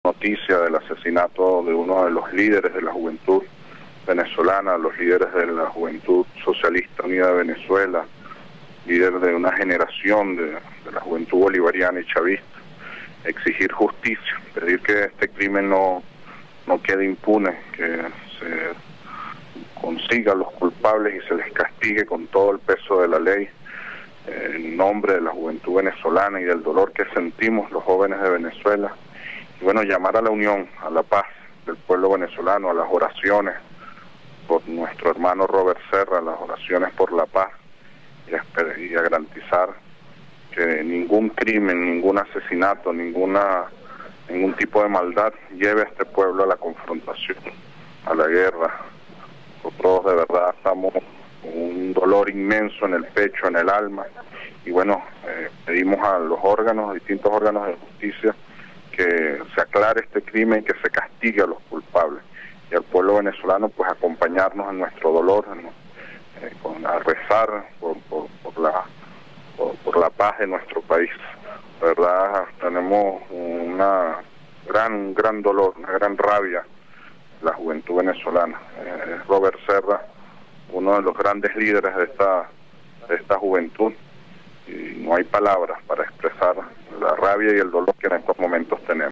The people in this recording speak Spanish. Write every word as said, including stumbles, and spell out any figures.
noticia del asesinato de uno de los líderes de la juventud venezolana, los líderes de la Juventud Socialista Unida de Venezuela, líder de una generación de, de la juventud bolivariana y chavista, exigir justicia, pedir que este crimen no, no quede impune, que se consiga a los culpables y se les castigue con todo el peso de la ley, eh, en nombre de la juventud venezolana y del dolor que sentimos los jóvenes de Venezuela. Y bueno, llamar a la unión, a la paz del pueblo venezolano, a las oraciones por nuestro hermano Robert Serra, las oraciones por la paz, y a, y a garantizar que ningún crimen, ningún asesinato, ninguna ningún tipo de maldad lleve a este pueblo a la confrontación, a la guerra. Nosotros de verdad estamos con un dolor inmenso en el pecho, en el alma, y bueno, eh, pedimos a los órganos, a distintos órganos de justicia, que se aclare este crimen, que se castigue a los culpables, y al pueblo venezolano pues acompañarnos en nuestro dolor, en, eh, con, a rezar por, por, por, la, por, por la paz de nuestro país. De verdad tenemos una gran, gran dolor, una gran rabia la juventud venezolana. Eh, Robert Serra, uno de los grandes líderes de esta, de esta juventud, y no hay palabras para expresar la rabia y el dolor que en estos momentos tenemos.